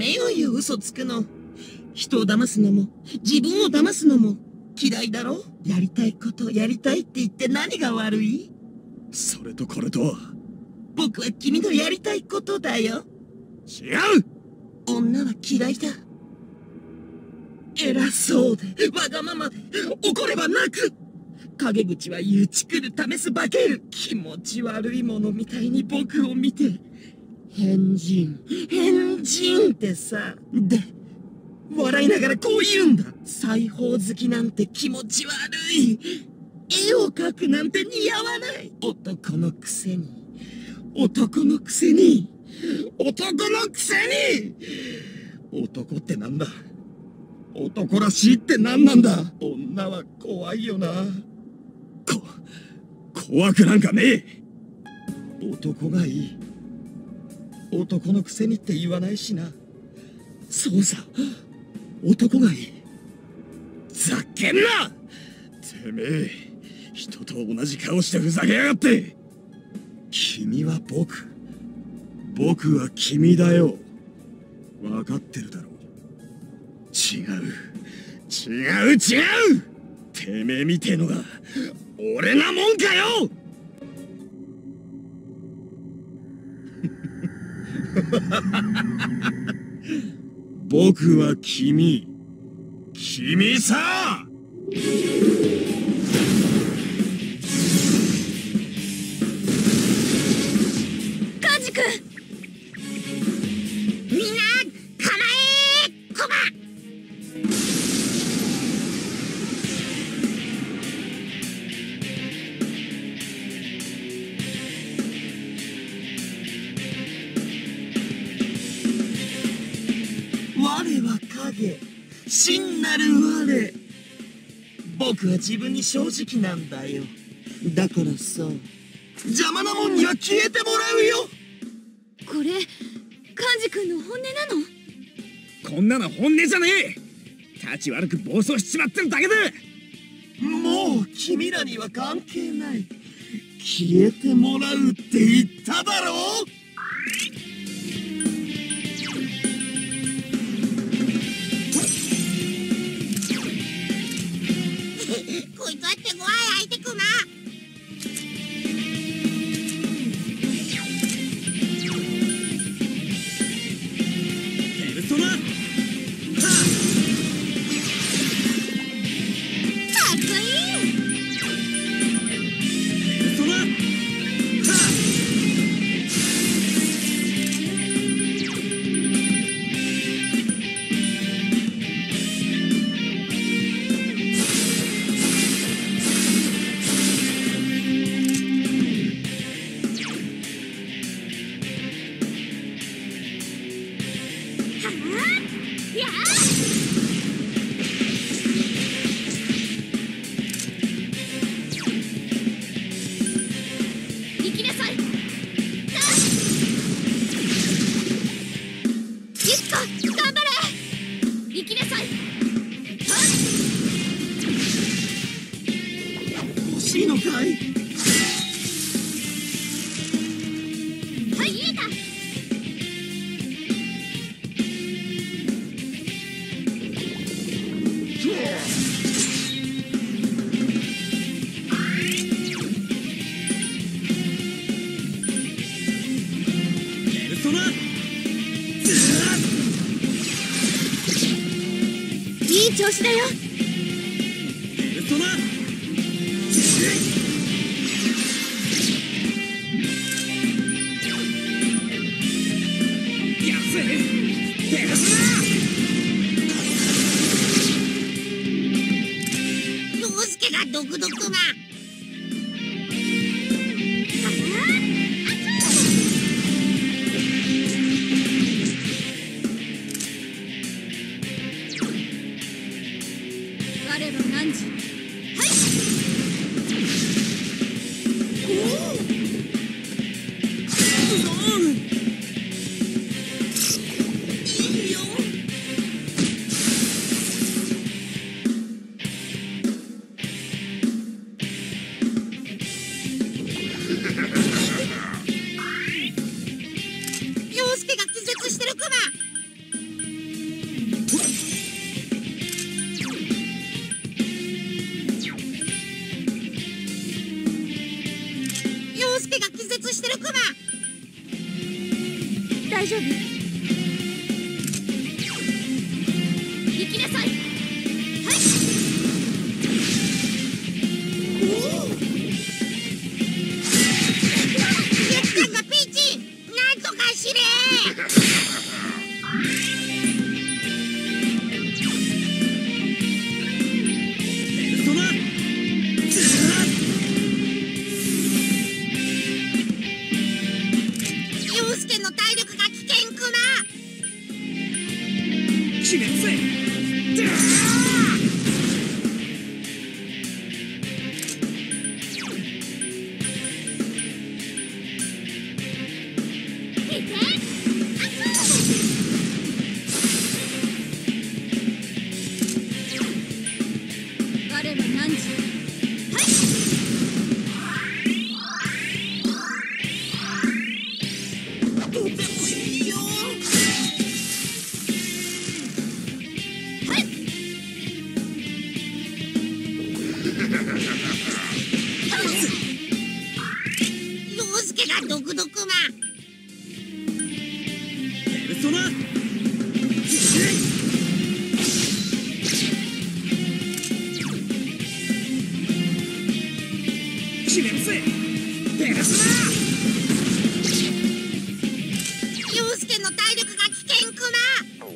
めようよ、嘘つくの。人を騙すのも自分を騙すのも嫌いだろ。やりたいことやりたいって言って何が悪い？ それとこれとは。 僕は君のやりたいことだよ。 違う。 女は嫌いだ。偉そうでわがままで怒れば泣く。陰口は言う、チクる試す化ける。気持ち悪いものみたいに僕を見て変人ってさ。で笑いながらこう言うんだ。裁縫好きなんて気持ち悪い。絵を描くなんて似合わない。男のくせに男ってなんだ。男らしいって何なんだ。女は怖いよな。 怖くなんかねえ。 男がいい。男のくせにって言わないしな。そうさ、男がいい。 ざけんな。てめえ、人と同じ顔してふざけやがって。君は僕は君だよ。分かってるだろ。違う。てめえみてえのが俺なもんかよ。僕は君さ。 カジ君、みんな構えコマ。 我は影、真なる我。僕は自分に正直なんだよ。だからさ、邪魔なもんには消えてもらうよ。 これカジ君の本音なの？ こんなの本音じゃねえ。立ち悪く暴走しちまってるだけだ。 もう君らには関係ない。消えてもらうって言っただろ。 こいつは手強い相手クマ。 ペルソナかっこいい。 ペルソナ欲しいのかい？ はい、いいか。 ペルソナいい調子だよ。 ペルソナ陽介がドクドクマ。我は何時。はい。いいよ。陽介が気絶してるクマ。 大丈夫？行きなさい。はい。 ゆきちゃんがピーチ、なんとかしれ。ユウスケの体力が危険クマ。 決めるぜ。 我は何時？はい。 とてもいいよ。 はい。 ユウスケがドクドクマ。 ペルソナ決めるぜ。ペルソナユウスケの体力が危険クマ。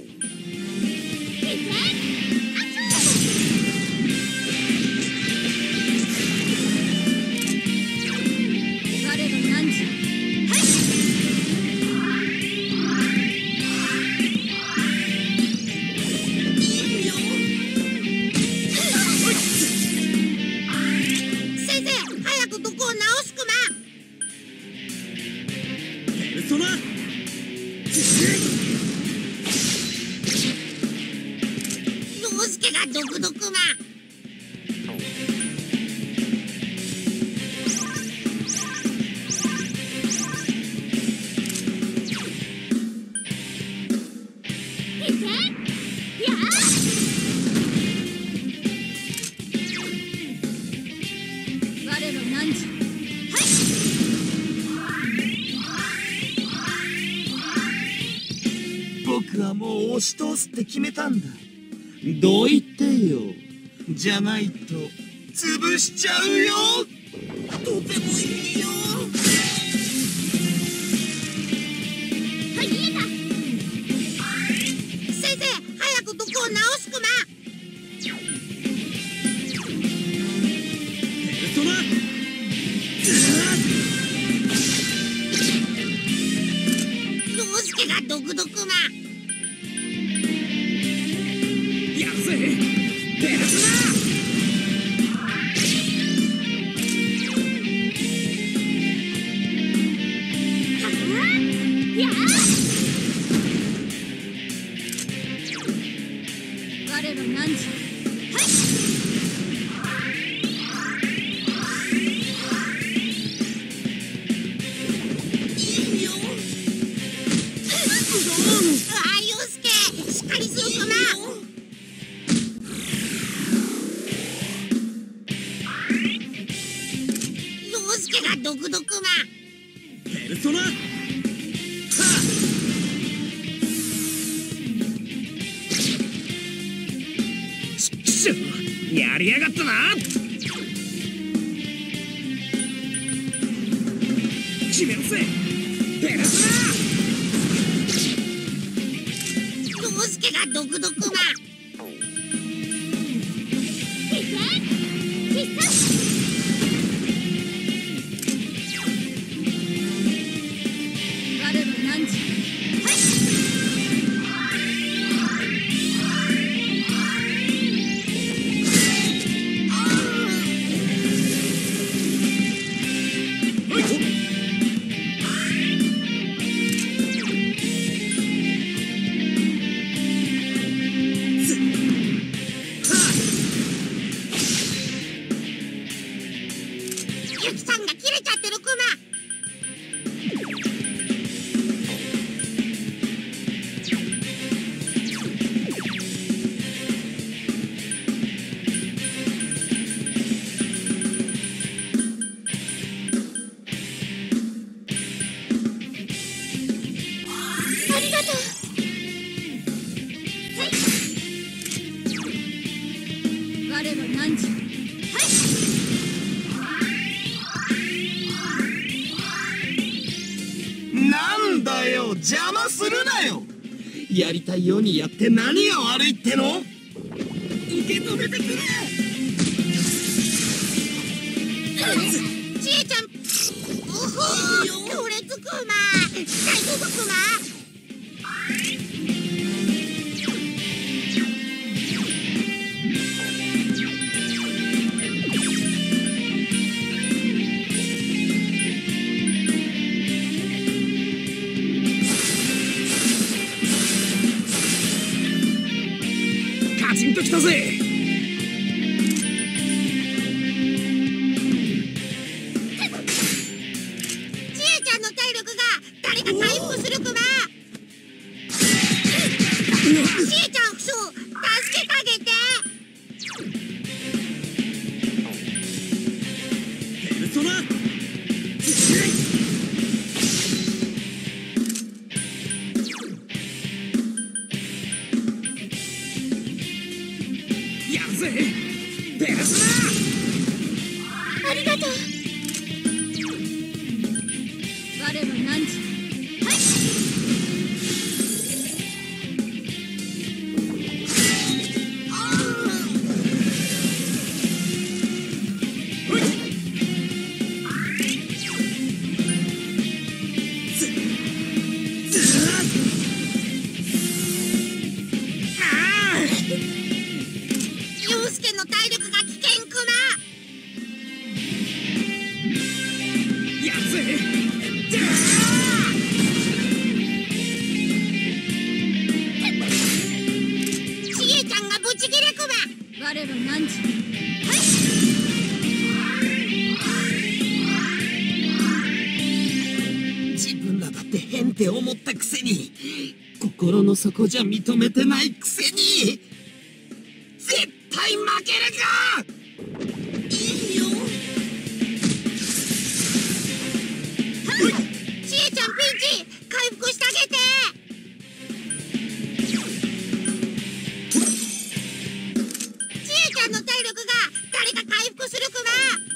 我は何時？はい。 いいよ。 先生、早く毒を治すクマ。 ペルソナユウスケがドクドクマ。 我は何時？はい。 僕はもう押し通すって決めたんだ。どう言ってよ。じゃないと潰しちゃうよ。とてもいいよ。 はい、逃げた。 先生、早く毒を治すクマ。 ペルソナユウスケがドクドクマ。 やるぜ。ペルソナ我は何時？はい。 いいよ。 ユウスケ、しっかりするクマ。ユウスケがドクドクマ。 ペルソナちっしょ、やりやがったな。決めるぜ。ペルソユウスケがドクドクマ。 我は何時？はい。 我は何時。 なんだよ、邪魔するなよ。やりたいようにやって何が悪いっての？受け止めてくれ。 ちえちゃん、おほ強烈クマ、大丈夫クマ？ カチンときたぜ。 ありがとう。我は何時。はい。 陽介の体力が危険クマ。 やるぜ。 ちえちゃんがブチギレクマ。 我は何時。はい。 自分らだって変って思ったくせに、心の底じゃ認めてないくせに、絶対負けるか。いいよ。 ちえちゃんピンチ、回復してあげて。ちえちゃんの体力が誰か回復するクマ。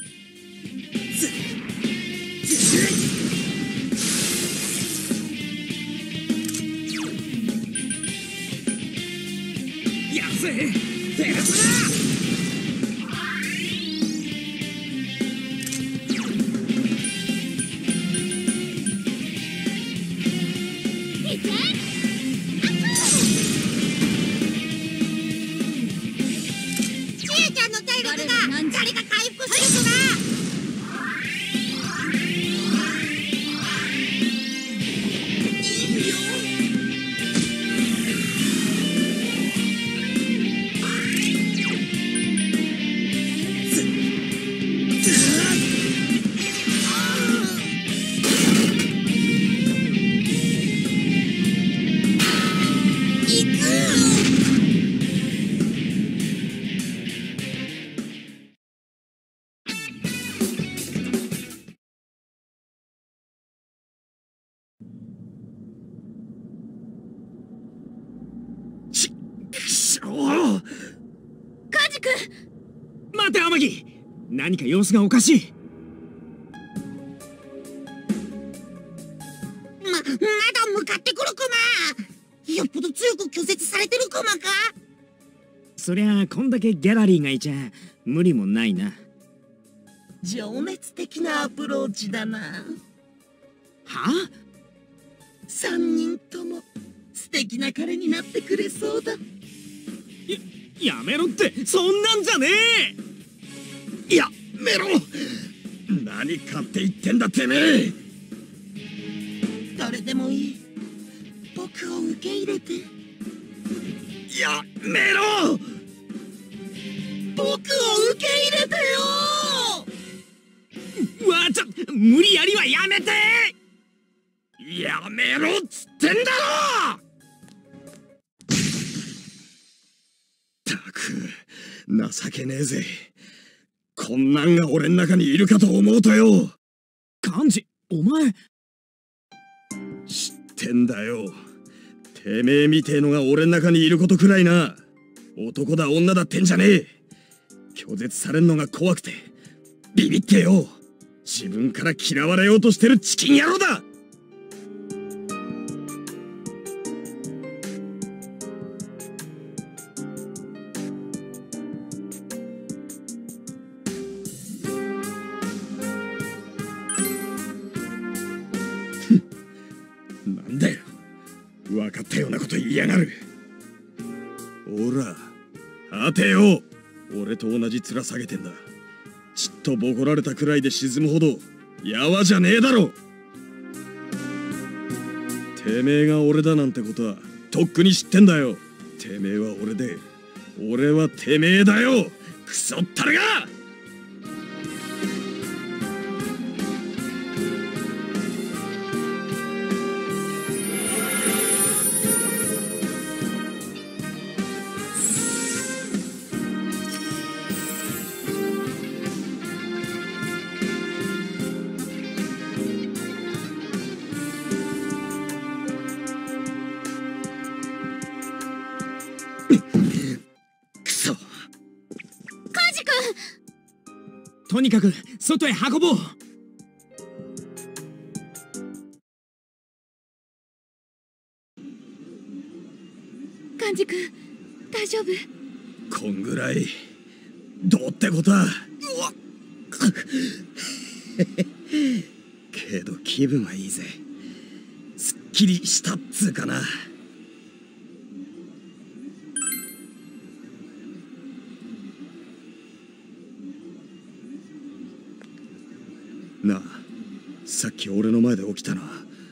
やるぜ。ペルソナ。 誰か回復するクマ。 カジ君。 待て天城、何か様子がおかしい。 まだ向かってくるクマ。よっぽど強く拒絶されてるクマか。 そりゃこんだけギャラリーがいちゃ無理もないな。 情熱的なアプローチだな。 はあ ？3人とも素敵な彼になってくれそうだ。 やめろって、そんなんじゃねえ。 やめろ。 何かって言ってんだてめえ。 誰でもいい。僕を受け入れて。 やめろ。 僕を受け入れてよ。 わあ、無理やりはやめて。やめろっつってんだろ。ったく情けねえぜ。こんなんが俺ん中にいるかと思うとよ。幹事、お前知ってんだよ。てめえみてえのが俺ん中にいることくらいな。男だ女だってんじゃねえ。 拒絶されんのが怖くてビビってよ。自分から嫌われようとしてるチキン野郎だ。なんだよ、分かったようなこと言いやがる。ほら果てよ、俺と同じ面下げてんだ。ちっとボコられたくらいで沈むほどやわじゃねえだろ。てめえが俺だなんてことはとっくに知ってんだよ。てめえは俺で俺はてめえだよ、クソったれが。 とにかく外へ運ぼう。 幹事君、大丈夫？ こんぐらいどうってことは。けど気分はいいぜ。すっきりしたっつうかな。なあ、さっき俺の前で起きたのは。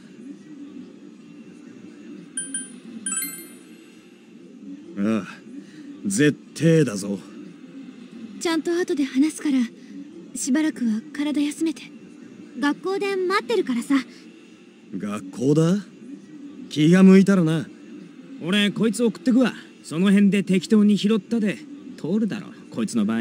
ああ、絶対だぞ。 ちゃんと後で話すから、しばらくは体休めて。学校で待ってるからさ。 学校だ？気が向いたらな。 俺こいつ送ってくわ。その辺で適当に拾ったで通るだろ、こいつの場合。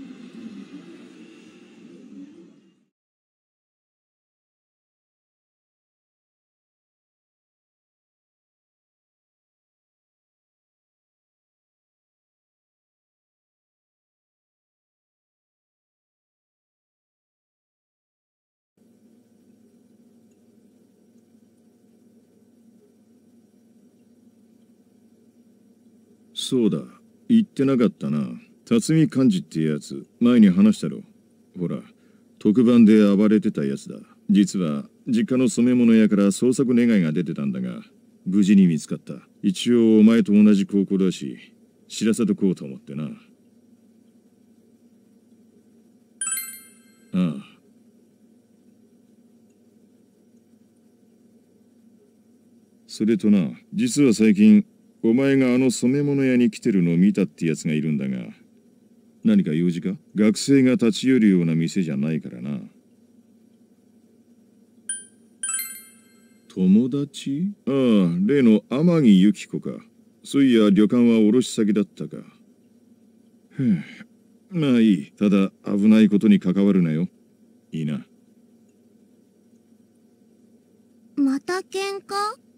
そうだ、言ってなかったな。辰巳幹事ってやつ、前に話したろ。ほら、特番で暴れてたやつだ。実は実家の染め物屋から捜索願いが出てたんだが、無事に見つかった。一応お前と同じ高校だし、知らせとこうと思ってな。ああ。それとな、実は最近お前があの染め物屋に来てるのを見たってやつがいるんだが、何か用事か？学生が立ち寄るような店じゃないからな。友達？ああ、例の天城由紀子か。そういや旅館は卸先だったか。まあいい。ただ危ないことに関わるなよ。いいな。 また喧嘩？